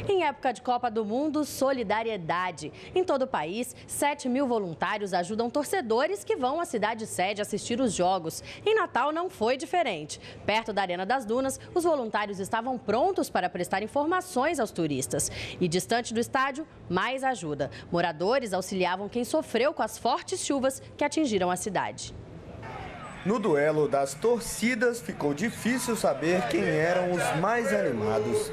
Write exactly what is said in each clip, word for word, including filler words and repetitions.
Em época de Copa do Mundo, solidariedade. Em todo o país, sete mil voluntários ajudam torcedores que vão à cidade sede assistir os jogos. Em Natal não foi diferente. Perto da Arena das Dunas, os voluntários estavam prontos para prestar informações aos turistas. E distante do estádio, mais ajuda. Moradores auxiliavam quem sofreu com as fortes chuvas que atingiram a cidade. No duelo das torcidas, ficou difícil saber quem eram os mais animados.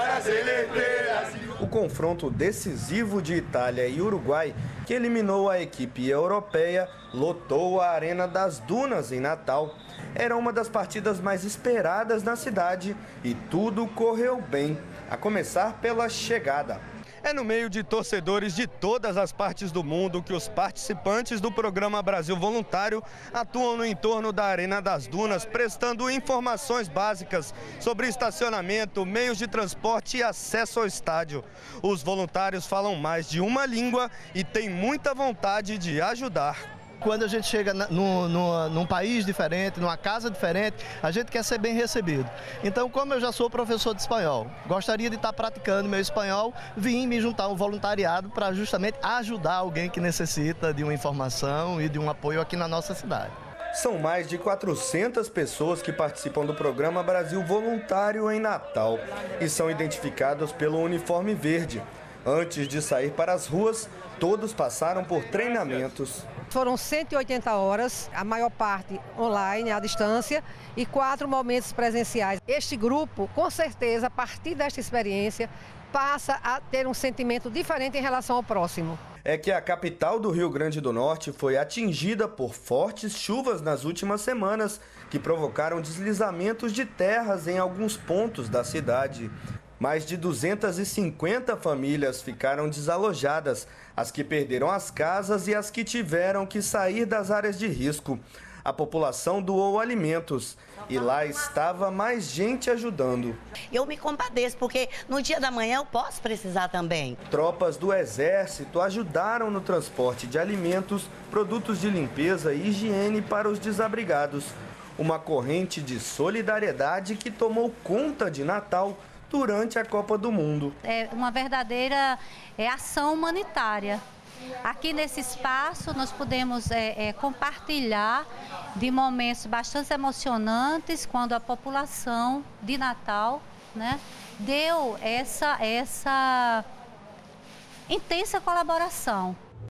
O confronto decisivo de Itália e Uruguai, que eliminou a equipe europeia, lotou a Arena das Dunas em Natal. Era uma das partidas mais esperadas na cidade e tudo correu bem, a começar pela chegada. É no meio de torcedores de todas as partes do mundo que os participantes do programa Brasil Voluntário atuam no entorno da Arena das Dunas, prestando informações básicas sobre estacionamento, meios de transporte e acesso ao estádio. Os voluntários falam mais de uma língua e têm muita vontade de ajudar. Quando a gente chega no, no, num país diferente, numa casa diferente, a gente quer ser bem recebido. Então, como eu já sou professor de espanhol, gostaria de estar praticando meu espanhol, vim me juntar a um voluntariado para justamente ajudar alguém que necessita de uma informação e de um apoio aqui na nossa cidade. São mais de quatrocentas pessoas que participam do programa Brasil Voluntário em Natal e são identificados pelo uniforme verde. Antes de sair para as ruas, todos passaram por treinamentos. Foram cento e oitenta horas, a maior parte online, à distância, e quatro momentos presenciais. Este grupo, com certeza, a partir desta experiência, passa a ter um sentimento diferente em relação ao próximo. É que a capital do Rio Grande do Norte foi atingida por fortes chuvas nas últimas semanas, que provocaram deslizamentos de terras em alguns pontos da cidade. Mais de duzentas e cinquenta famílias ficaram desalojadas, as que perderam as casas e as que tiveram que sair das áreas de risco. A população doou alimentos e lá estava mais gente ajudando. Eu me compadeço porque no dia da manhã eu posso precisar também. Tropas do Exército ajudaram no transporte de alimentos, produtos de limpeza e higiene para os desabrigados. Uma corrente de solidariedade que tomou conta de Natal durante a Copa do Mundo. É uma verdadeira é, ação humanitária. Aqui nesse espaço nós podemos é, é, compartilhar de momentos bastante emocionantes quando a população de Natal, né, deu essa, essa intensa colaboração.